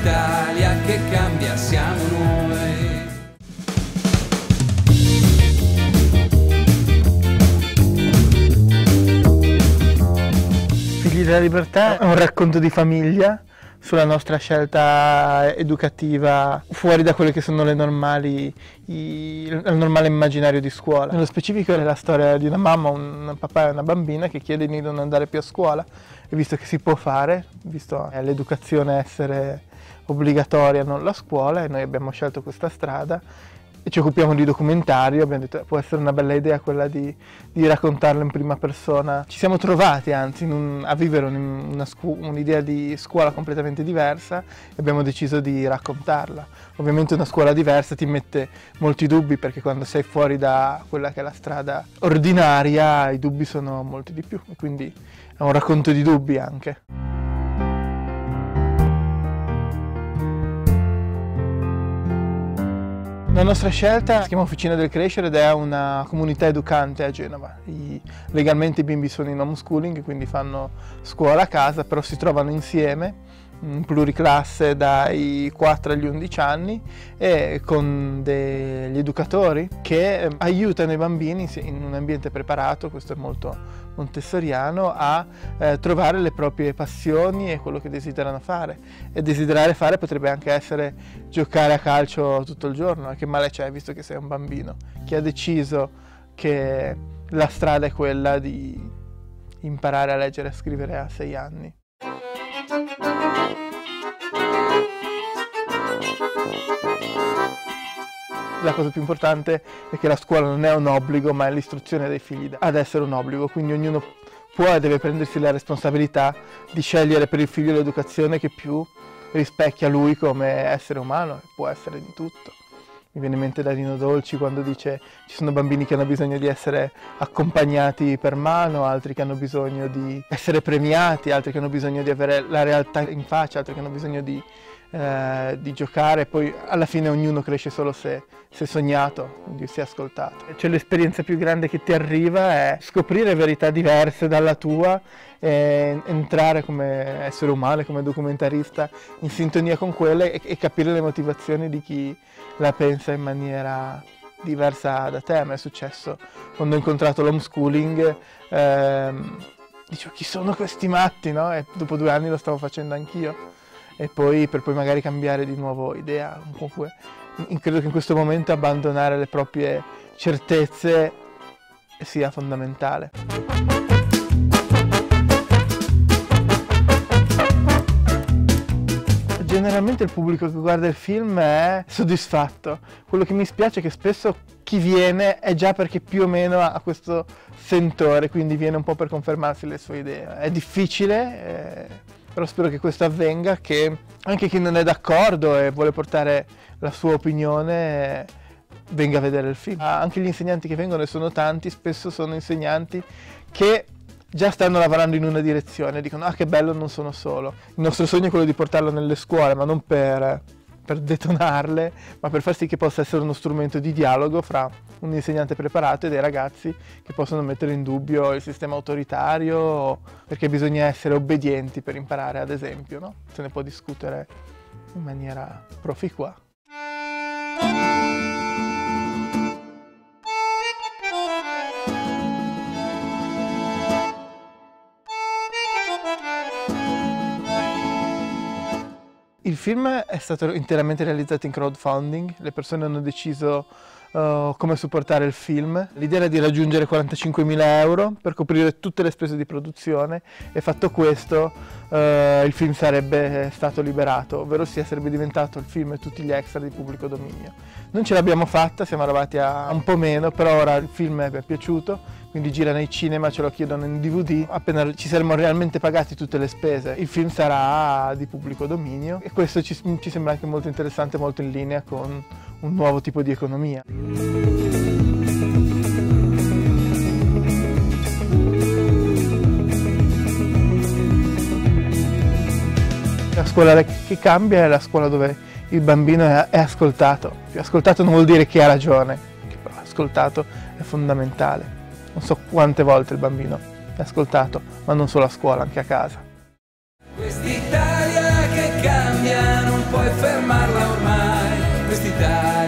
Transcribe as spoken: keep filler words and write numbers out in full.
Quest'Italia che cambia siamo noi. Figli della Libertà è un racconto di famiglia sulla nostra scelta educativa fuori da quelle che sono le normali, i, il normale immaginario di scuola. Nello specifico è la storia di una mamma, un papà e una bambina che chiede di non andare più a scuola e visto che si può fare, visto l'educazione essere obbligatoria, non la scuola, e noi abbiamo scelto questa strada e ci occupiamo di documentario, abbiamo detto può essere una bella idea quella di, di raccontarlo in prima persona. Ci siamo trovati anzi in un, a vivere un'idea un di scuola completamente diversa e abbiamo deciso di raccontarla. Ovviamente una scuola diversa ti mette molti dubbi perché quando sei fuori da quella che è la strada ordinaria i dubbi sono molti di più, e quindi è un racconto di dubbi anche. La nostra scelta si chiama Officina del Crescere ed è una comunità educante a Genova. I, legalmente i bimbi sono in homeschooling, quindi fanno scuola a casa, però si trovano insieme in pluriclasse dai quattro agli undici anni e con degli educatori che aiutano i bambini in un ambiente preparato, questo è molto montessoriano, a eh, trovare le proprie passioni e quello che desiderano fare. E desiderare fare potrebbe anche essere giocare a calcio tutto il giorno, e che male c'è visto che sei un bambino che ha deciso che la strada è quella di imparare a leggere e a scrivere a sei anni. La cosa più importante è che la scuola non è un obbligo, ma è l'istruzione dei figli ad essere un obbligo, quindi ognuno può e deve prendersi la responsabilità di scegliere per il figlio l'educazione che più rispecchia lui come essere umano, e può essere di tutto. Mi viene in mente Danilo Dolci quando dice ci sono bambini che hanno bisogno di essere accompagnati per mano, altri che hanno bisogno di essere premiati, altri che hanno bisogno di avere la realtà in faccia, altri che hanno bisogno di, eh, di giocare, poi alla fine ognuno cresce solo se, se sognato, quindi si è ascoltato. Cioè l'esperienza più grande che ti arriva è scoprire verità diverse dalla tua e entrare come essere umano, come documentarista in sintonia con quelle e, e capire le motivazioni di chi la pensa in maniera diversa da te. A me è successo quando ho incontrato l'homeschooling, ehm, dicevo chi sono questi matti, no? E dopo due anni lo stavo facendo anch'io, e poi per poi magari cambiare di nuovo idea. Comunque credo che in questo momento abbandonare le proprie certezze sia fondamentale. Generalmente il pubblico che guarda il film è soddisfatto. Quello che mi spiace è che spesso chi viene è già perché più o meno ha questo sentore, quindi viene un po' per confermarsi le sue idee. È difficile, eh, però spero che questo avvenga, che anche chi non è d'accordo e vuole portare la sua opinione eh, venga a vedere il film. Anche gli insegnanti che vengono, e sono tanti, spesso sono insegnanti che già stanno lavorando in una direzione, dicono ah che bello, non sono solo. Il nostro sogno è quello di portarlo nelle scuole, ma non per, per detonarle, ma per far sì che possa essere uno strumento di dialogo fra un insegnante preparato e dei ragazzi che possono mettere in dubbio il sistema autoritario, perché bisogna essere obbedienti per imparare, ad esempio, no? Se ne può discutere in maniera proficua. Il film è stato interamente realizzato in crowdfunding, le persone hanno deciso uh, come supportare il film. L'idea era di raggiungere quarantacinquemila euro per coprire tutte le spese di produzione, e fatto questo uh, il film sarebbe stato liberato, ovvero sia sarebbe diventato il film e tutti gli extra di pubblico dominio. Non ce l'abbiamo fatta, siamo arrivati a un po' meno, però ora il film è piaciuto, quindi gira nei cinema, ce lo chiedono in D V D. Appena ci saremo realmente pagati tutte le spese, il film sarà di pubblico dominio, e questo ci, ci sembra anche molto interessante, molto in linea con un nuovo tipo di economia. La scuola che cambia è la scuola dove il bambino è, è ascoltato. Ascoltato non vuol dire che ha ragione, però ascoltato è fondamentale. Non so quante volte il bambino è ascoltato, ma non solo a scuola, anche a casa. Quest'Italia che cambia non puoi fermarla ormai, quest'Italia